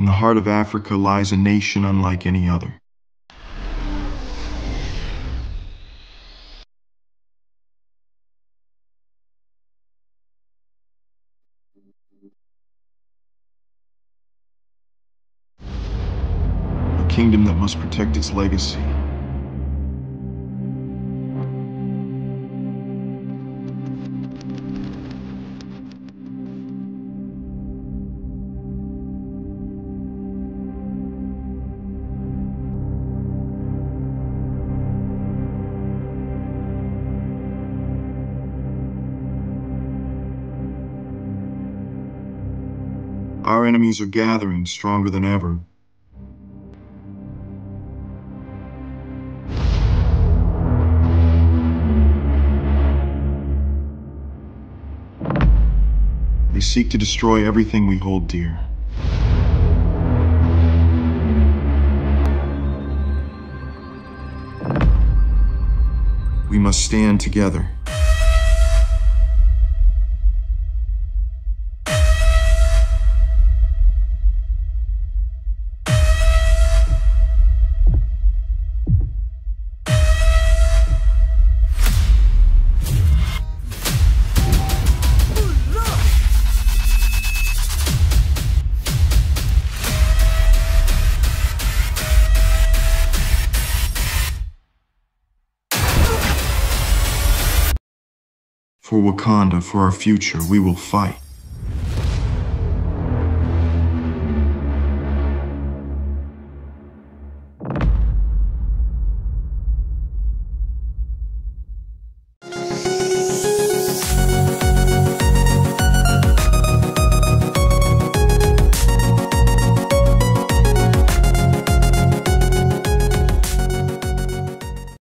In the heart of Africa lies a nation unlike any other. A kingdom that must protect its legacy. Our enemies are gathering stronger than ever. They seek to destroy everything we hold dear. We must stand together. For Wakanda, for our future, we will fight.